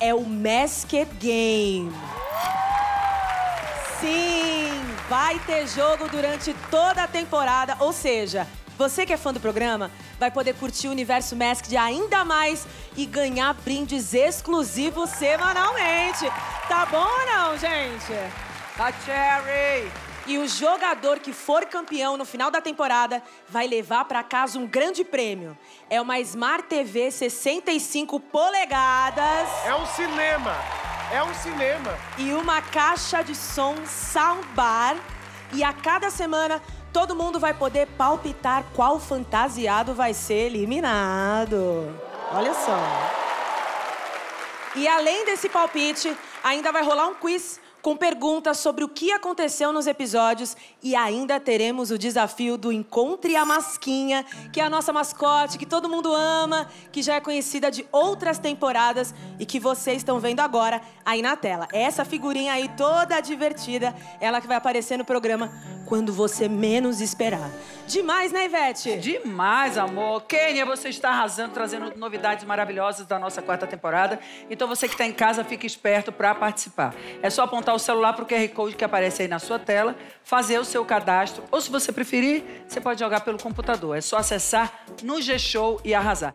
é o Masked Game. Sim, vai ter jogo durante toda a temporada, ou seja, você que é fã do programa vai poder curtir o universo Masked ainda mais e ganhar brindes exclusivos semanalmente. Tá bom ou não, gente? Tá, Cherry! E o jogador que for campeão no final da temporada vai levar para casa um grande prêmio. É uma Smart TV 65 polegadas. É um cinema! É um cinema! E uma caixa de som soundbar. E a cada semana, todo mundo vai poder palpitar qual fantasiado vai ser eliminado. Olha só. E além desse palpite, ainda vai rolar um quiz com perguntas sobre o que aconteceu nos episódios e ainda teremos o desafio do Encontre a Masquinha, que é a nossa mascote, que todo mundo ama, que já é conhecida de outras temporadas e que vocês estão vendo agora aí na tela. Essa figurinha aí toda divertida, ela que vai aparecer no programa quando você menos esperar. Demais, né, Ivete? Demais, amor. Kênia, você está arrasando, trazendo novidades maravilhosas da nossa 4ª temporada. Então você que está em casa, fique esperto para participar. É só apontar o celular para o QR Code que aparece aí na sua tela, fazer o seu cadastro, ou se você preferir, você pode jogar pelo computador. É só acessar no G-Show e arrasar.